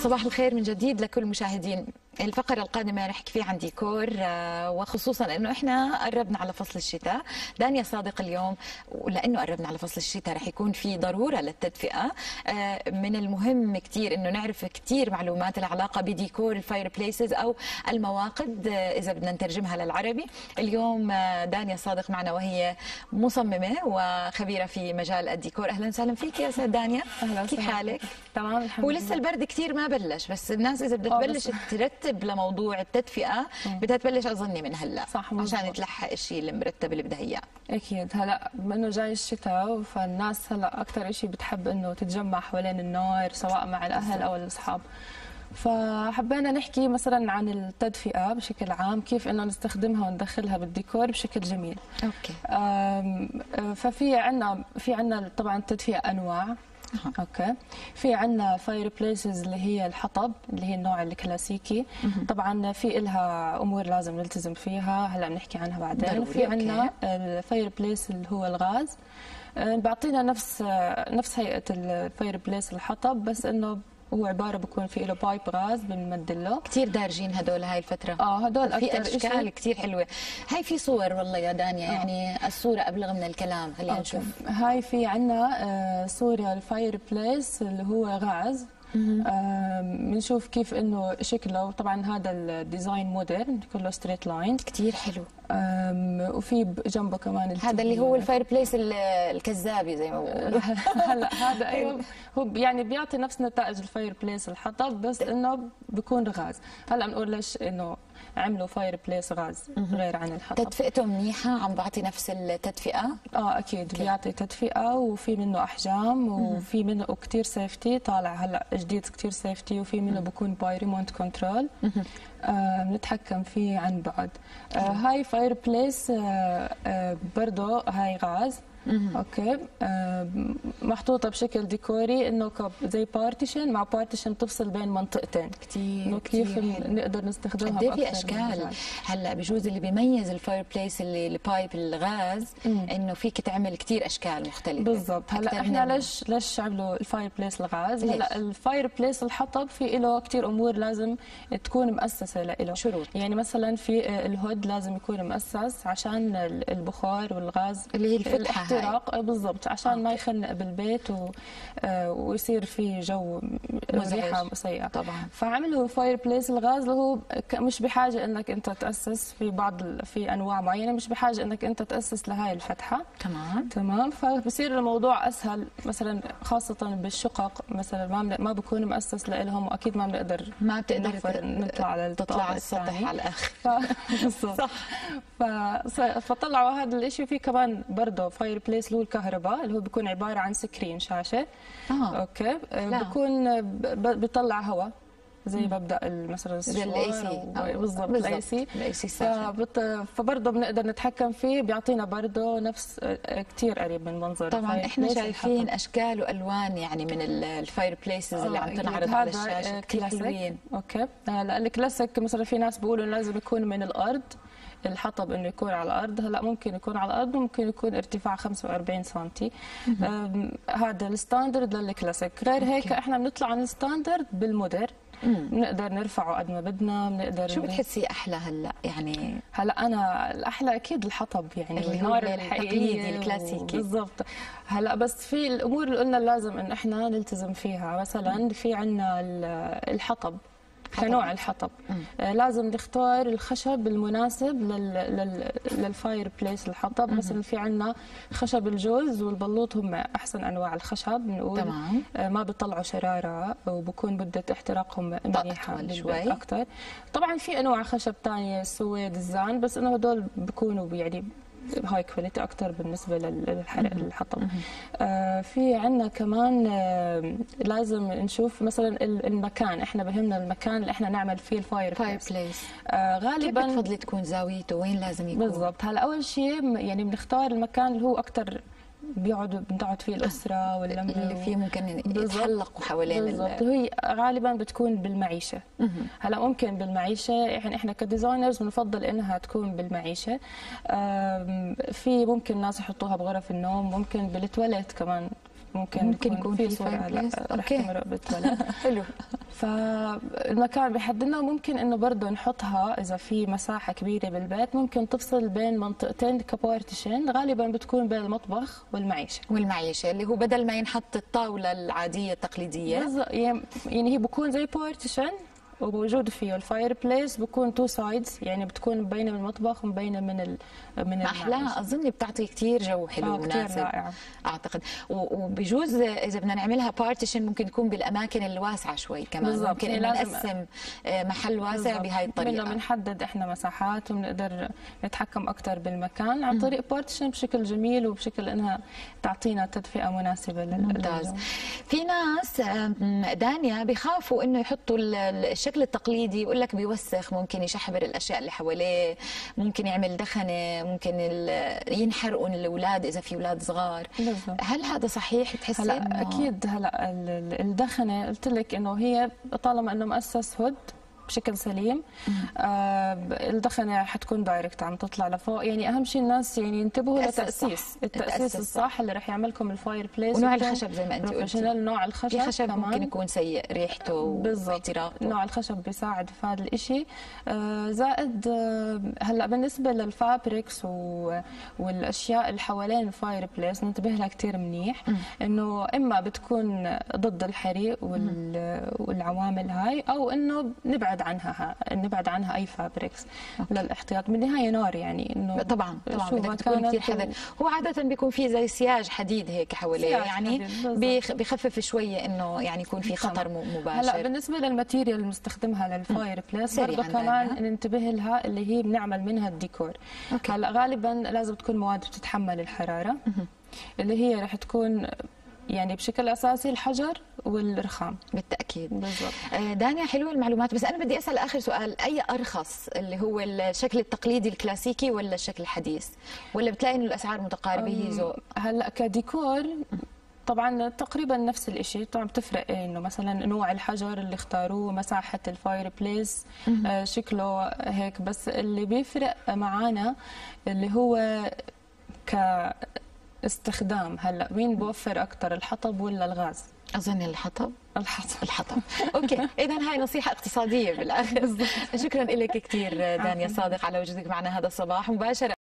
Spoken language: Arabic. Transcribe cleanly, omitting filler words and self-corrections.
صباح الخير من جديد لكل المشاهدين. الفقرة القادمة نحكي فيها عن ديكور، وخصوصا انه احنا قربنا على فصل الشتاء. دانيا صادق اليوم، ولانه قربنا على فصل الشتاء رح يكون في ضرورة للتدفئة. من المهم كثير انه نعرف كثير معلومات لها علاقة بديكور الفاير بليسز او المواقد اذا بدنا نترجمها للعربي. اليوم دانيا صادق معنا وهي مصممة وخبيرة في مجال الديكور. اهلا وسهلا فيك يا استاذ دانيا. اهلا، كيف حالك؟ تمام الحمد لله. ولسه البرد كثير ما بلش، بس الناس اذا بدها تبلش ترتب لموضوع التدفئه بدها تبلش اظني من هلا، صح، عشان تلحق الشيء المرتب اللي بدها اياه. اكيد. هلا بما انه جاي الشتاء فالناس هلا اكثر شيء بتحب انه تتجمع حوالين النار سواء مع الاهل او الاصحاب. فحبينا نحكي مثلا عن التدفئه بشكل عام، كيف انه نستخدمها وندخلها بالديكور بشكل جميل. اوكي. ففي عندنا طبعا التدفئه انواع. اوكي. في عندنا فاير بليسز اللي هي الحطب، اللي هي النوع الكلاسيكي. طبعا في إلها امور لازم نلتزم فيها، هلا بنحكي عنها بعدين. في عندنا الفاير بليس اللي هو الغاز، بيعطينا نفس هيئه الفاير بليس الحطب، بس انه هو عباره بكون في له بايب غاز بنمدله. كثير دارجين هدول هاي الفتره. هدول في اشكال كثير حلوه. هاي في صور والله يا دانيا، يعني الصوره ابلغ من الكلام. خلينا نشوف. هاي في عندنا صوره الفاير بليس اللي هو غاز. بنشوف كيف انه شكله. طبعا هذا الديزاين مودرن كله ستريت لاين كثير حلو. وفي جنبه كمان هذا اللي هو الفاير بليس الكذابي زي ما بقولوا. هلا هذا ايوه، هو يعني بيعطي نفس نتائج الفاير بليس الحطب، بس انه بيكون غاز. هلا بنقول ليش انه عملوا فاير بليس غاز غير عن الحطب. تدفئته منيحه، عم بعطي نفس التدفئه. اكيد بيعطي تدفئه، وفي منه احجام، وفي منه كثير سيفتي طالع هلا جديد كثير سيفتي، وفي منه بكون باي ريموت كنترول. بنتحكم فيه عن بعد. هاي فاير بليس برضه هاي غاز. اوكي. محطوطه بشكل ديكوري، انه زي بارتيشن مع بارتيشن تفصل بين منطقتين. كثير كيف نقدر نستخدمها قد في اشكال. هلا بجوز اللي بيميز الفاير بليس اللي البايب الغاز انه فيك تعمل كثير اشكال مختلفه. بالضبط. هلا احنا ليش عملوا الفاير بليس الغاز؟ هلا الفاير بليس الحطب في له كثير امور لازم تكون مؤسسه له شروط. يعني مثلا في الهود لازم يكون مؤسس عشان البخار والغاز اللي هي الفتحه بالضبط، عشان ما يخنق بالبيت ويصير في جو ريحه سيئه طبعا. فعملوا فاير بليس الغاز اللي هو مش بحاجه انك انت تاسس في انواع معينه، مش بحاجه انك انت تاسس لهاي الفتحه. تمام. فبصير الموضوع اسهل، مثلا خاصه بالشقق مثلا ما بكون مؤسس لهم، واكيد ما بتقدر نطلع على تطلع السطح على الاخر. بالضبط. صح. فطلعوا هذا الشيء. في كمان برضه فاير بليس اللي هو الكهرباء، اللي هو بيكون عباره عن سكرين شاشه. اوكي. بكون بيطلع هواء زي مبدا مثلا الاي سي. بالضبط الاي سي. فبرضه بنقدر نتحكم فيه، بيعطينا برضه نفس كثير قريب من منظر. طبعا احنا شايفين اشكال والوان يعني من الفاير بليسز اللي عم تنعرض على الشاشه كثير حلوين. اوكي. الكلاسيك مثلا في ناس بيقولوا لازم يكون من الارض الحطب، انه يكون على الارض. هلا ممكن يكون على الارض، وممكن يكون ارتفاع 45 سم. هذا الستاندرد للكلاسيك. غير هيك احنا بنطلع عن الستاندرد بالمودر. بنقدر نرفعه قد ما بدنا، بنقدر. شو بتحسي احلى هلا يعني؟ هلا انا الاحلى اكيد الحطب، يعني النار الحقيقي الكلاسيكي. بالضبط. هلا بس في الامور اللي قلنا لازم ان احنا نلتزم فيها. مثلا في عندنا الحطب كنوع الحطب. لازم نختار الخشب المناسب للفاير بليس الحطب. مثلا في عندنا خشب الجوز والبلوط، هم احسن انواع الخشب بنقول. تمام. ما بيطلعوا شراره، وبكون مده احتراقهم منيحه شوي اكثر. طبعا في انواع خشب ثانيه، السويد، الزان، بس انه هدول بيكونوا يعني هاي كواليتي اكثر بالنسبه للحطب. في عندنا كمان لازم نشوف مثلا المكان. احنا بهمنا المكان اللي احنا نعمل فيه الفاير بليس. غالبا كيف بتفضلي تكون زاويته؟ وين لازم يكون؟ بالضبط. هلا اول شيء يعني بنختار المكان اللي هو اكثر بنقعد فيه الاسره واللمه، اللي فيه ممكن يتحلقوا حوالين. بالضبط. هي غالبا بتكون بالمعيشه. هلا ممكن بالمعيشه، يعني احنا كديزاينرز بنفضل انها تكون بالمعيشه. في ممكن ناس يحطوها بغرف النوم، ممكن بالتواليت كمان ممكن يكون في في صورة fireplace. رح أوكي. تمرق بالتواليت. حلو. فالمكان بيحدد لنا. ممكن انه برضه نحطها اذا في مساحه كبيره بالبيت، ممكن تفصل بين منطقتين كبارتيشن، غالبا بتكون بين المطبخ والمعيشه. والمعيشه اللي هو بدل ما ينحط الطاوله العاديه التقليديه. بالضبط، يعني هي بكون زي بارتيشن وموجود فيه الفاير بليس، بكون تو سايدز، يعني بتكون مبينه من المطبخ ومبينه من احلاها، اظن بتعطي كثير جو حلو كثير ومناسب. رائعه اعتقد وبجوز اذا بدنا نعملها بارتيشن ممكن تكون بالاماكن الواسعه شوي كمان. بالضبط. ممكن يعني انه لازم نقسم محل واسع بهاي الطريقه. بنحدد احنا مساحات وبنقدر نتحكم اكثر بالمكان عن طريق بارتيشن بشكل جميل وبشكل انها تعطينا تدفئه مناسبه ممتاز. في ناس دانيا بيخافوا انه يحطوا الشكل التقليدي، يقول لك بيوسخ، ممكن يشحبر الاشياء اللي حواليه، ممكن يعمل دخنه، ممكن ينحرقوا الاولاد اذا في اولاد صغار. بالضبط. هل هذا صحيح بتحسي؟ هلا اكيد. هلا الدخنه قلت لك انه هي طالما انه مؤسس هود بشكل سليم، الدخنه حتكون دايركت عم تطلع لفوق. يعني اهم شيء الناس يعني ينتبهوا للتاسيس، التاسيس الصح اللي رح يعملكم الفاير بليس. ونوع الخشب زي ما انت قلتي، نوع الخشب. في خشب ممكن يكون سيء ريحته واحتراقه. نوع الخشب بيساعد في هذا الشيء. زائد هلا بالنسبه للفابريكس والاشياء اللي حوالين الفاير بليس ننتبه لها كثير منيح، انه اما بتكون ضد الحريق والعوامل هاي، او انه نبعد عنها اي فابريكس للاحتياط. بالنهايه نار، يعني انه طبعا بدك تكون كثير حذر. هو عاده بيكون في زي سياج حديد هيك حواليه، يعني بخفف شويه انه يعني يكون في خطر مباشر. هلا بالنسبه للماتيريال اللي بنستخدمها للفاير بليس برضه كمان ننتبه لها، اللي هي بنعمل منها الديكور. هلا غالبا لازم تكون مواد بتتحمل الحراره، اللي هي رح تكون يعني بشكل اساسي الحجر والرخام. بالتاكيد. بالضبط. دانيا حلوه المعلومات، بس انا بدي اسال اخر سؤال، اي ارخص اللي هو الشكل التقليدي الكلاسيكي ولا الشكل الحديث، ولا بتلاقي انه الاسعار متقاربه هي ذوق؟ هلا كديكور طبعا تقريبا نفس الشيء. طبعا بتفرق انه مثلا نوع الحجر اللي اختاروه، مساحه الفاير بليس، شكله هيك. بس اللي بيفرق معنا اللي هو كاستخدام. هلا مين بوفر اكثر، الحطب ولا الغاز؟ اظن الحطب. الحطب. اوكي، اذا هاي نصيحه اقتصاديه بالاخر. شكرا لك كثير دانيا صادق على وجودك معنا هذا الصباح مباشره.